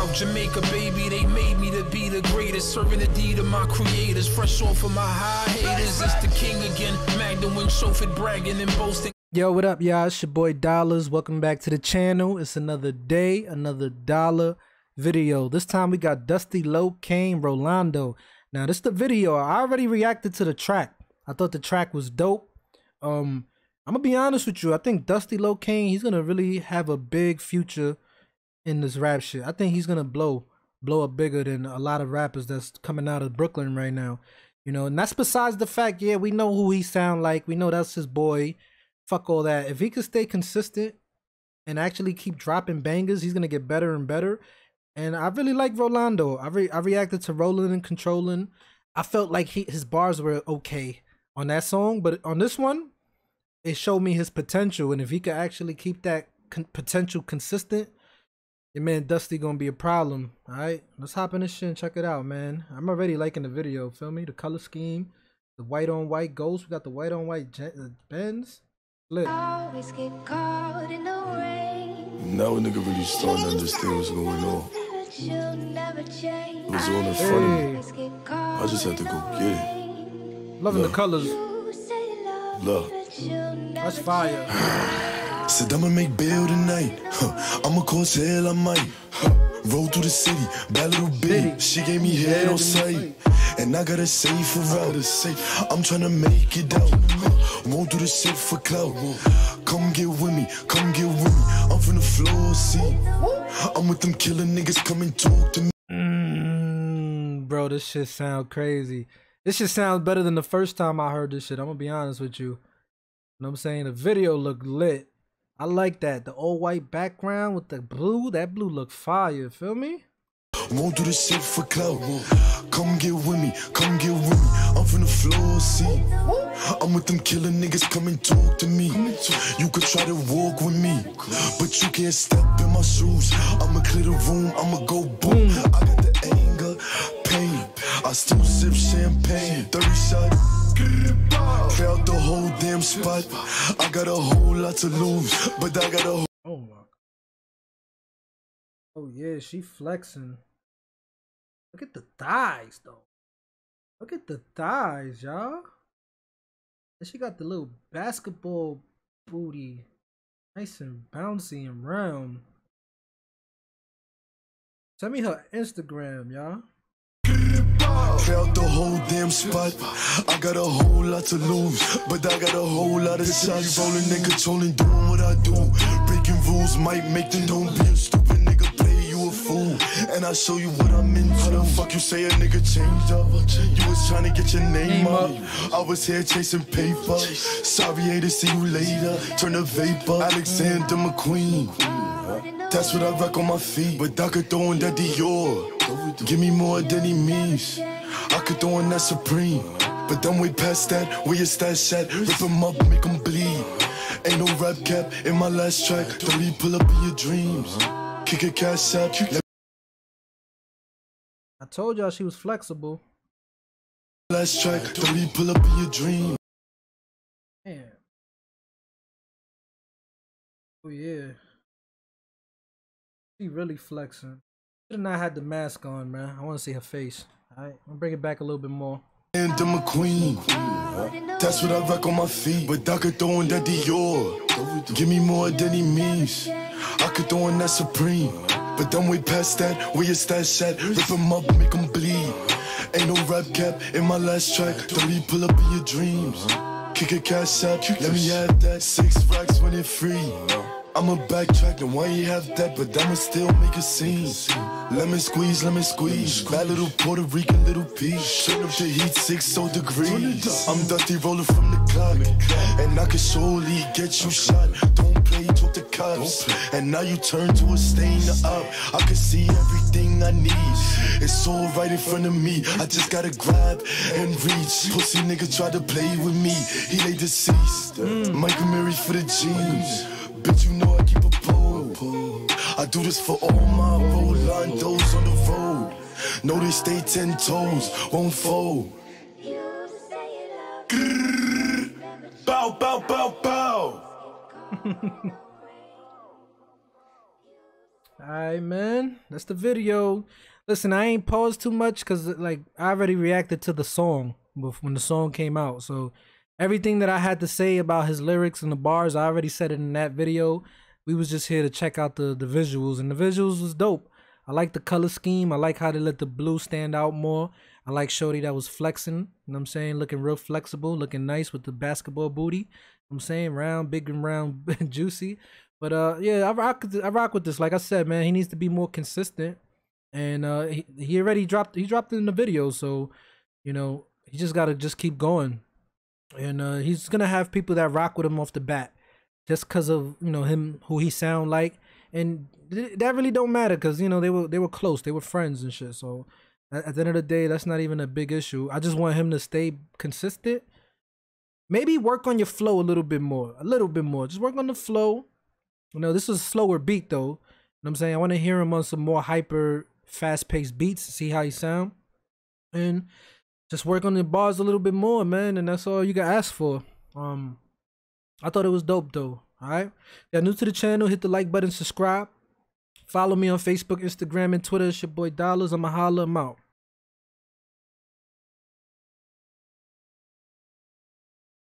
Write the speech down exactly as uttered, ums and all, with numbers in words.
South Jamaica, baby, they made me to be the greatest. Serving the deed of my creators, fresh off of my high haters. It's the king again, Magdalene, chauffeured, bragging and boasting. Yo, what up, y'all? It's your boy Dollars. Welcome back to the channel. It's another day, another dollar video. This time we got Dusty Locane, Rolando. Now, this is the video. I already reacted to the track. I thought the track was dope. Um, I'm gonna be honest with you. I think Dusty Locane, he's gonna really have a big future in this rap shit. I think he's gonna blow, blow up bigger than a lot of rappers that's coming out of Brooklyn right now. You know, and that's besides the fact, yeah, we know who he sound like. We know that's his boy. Fuck all that. If he could stay consistent and actually keep dropping bangers, he's gonna get better and better. And I really like Rolando. I re I reacted to Rolling and Controlling. I felt like he, his bars were okay on that song, but on this one, it showed me his potential. And if he could actually keep that con potential consistent, your man Dusty gonna be a problem. All right, let's hop in this shit and check it out, man. I'm already liking the video. Feel me? The color scheme, the white on white ghost. We got the white on white Benz. Lit. Always get caught in the rain. Now a nigga really starting to understand what's going on. It was all in front of me. I just had to go get it. Loving the colors. Love. That's fire. Said I'ma make bail tonight. Huh. I'ma cause hell I might. Huh. Roll through the city, bad little bitty. She gave me head on sight. And I gotta save for out. I'm tryna make it out. Won't do the shit for clout. Come get with me, come get with me. I'm from the floor, see. I'm with them killer niggas, come and talk to me. Mm, bro, this shit sound crazy. This shit sounds better than the first time I heard this shit. I'm gonna be honest with you. You know what I'm saying? The video looked lit. I like that. The old white background with the blue. That blue look fire. Feel me? Won't do the shit for clout. Come get with me, come get with me. I'm from the floor, see. I'm with them killer niggas, come and talk to me. You could try to walk with me, but you can't step in my shoes. I'ma clear the room, I'ma go boom. I got the anger, pain. I still sip champagne. thirty shots. Clear out the whole damn spot. I got a whole lot to lose, but I got a whole. Oh my. Oh yeah, she flexing. Look at the thighs though. Look at the thighs, y'all. And she got the little basketball booty. Nice and bouncy and round. Send me her Instagram, y'all. Clear out the whole damn spot. I got a whole lot to lose, but I got a whole lot of shots. Rolling and controlling, doing what I do. Breaking rules might make them don't be a stupid nigga. Play you a fool, and I show you what I'm into. How the fuck you say a nigga changed up? You was trying to get your name up. I was here chasing paper. Sorry, haters, see you later. Turn the vapor. Alexander McQueen. That's what I rock on my feet. But I could throw in that Dior. Give me more than he means. I could throw in that Supreme. But then way past that, where your stash at? Rip him up, make him bleed. Ain't no rap cap in my last track. Don't leave, pull up in your dreams. Kick a cash up. I told y'all she was flexible. Last track, don't leave, pull up in your dreams. Man. Oh yeah. She really flexing. Should have not had the mask on, man. I want to see her face. Alright, I'm gonna bring it back a little bit more. And I'm a queen. That's what I rock on my feet. But I could throw in that Dior. Give me more than he means. I could throw in that Supreme. But then way past that, where your stash at? Rip him up, make him bleed. Ain't no rap cap in my last track. Don't leave, pull up in your dreams. Kick a cash up, let me have that. Six racks when it free. I'ma backtrack, and why you have that, but I'ma still make a scene. Lemon squeeze, lemon squeeze. Bad little Puerto Rican little piece. Turn up the heat, six so degrees. I'm Dusty rolling from the clock, and I can surely get you shot. Don't play, talk to cops, and now you turn to a stain up. I can see everything I need. It's all right in front of me. I just gotta grab and reach. Pussy nigga try to play with me. He lay deceased. Mm. Michael Mary for the jeans. Bitch, you know I keep a pole. I do this for all my Rolandos on the road. Know they stay ten toes, won't fold. Grrr, bow, bow, bow, bow. Alright, man. That's the video. Listen, I ain't paused too much because like I already reacted to the song when the song came out. So everything that I had to say about his lyrics and the bars, I already said it in that video. We was just here to check out the, the visuals, and the visuals was dope. I like the color scheme. I like how they let the blue stand out more. I like Shorty that was flexing, you know what I'm saying? Looking real flexible, looking nice with the basketball booty. You know what I'm saying? Round, big and round, juicy. But uh, yeah, I rock, I rock with this. Like I said, man, he needs to be more consistent. And uh, he, he already dropped, he dropped it in the video. So, you know, he just got to just keep going. And uh, he's going to have people that rock with him off the bat. Just because of, you know, him, who he sound like. And th that really don't matter because, you know, they were, they were close. They were friends and shit. So at, at the end of the day, that's not even a big issue. I just want him to stay consistent. Maybe work on your flow a little bit more. A little bit more. Just work on the flow. You know, this is a slower beat, though. You know what I'm saying? I want to hear him on some more hyper, fast-paced beats, see how he sound. And just work on the bars a little bit more, man. And that's all you got asked for. Um, I thought it was dope, though. All right? If you're new to the channel, hit the like button, subscribe. Follow me on Facebook, Instagram, and Twitter. It's your boy Dollars. I'ma holla him out.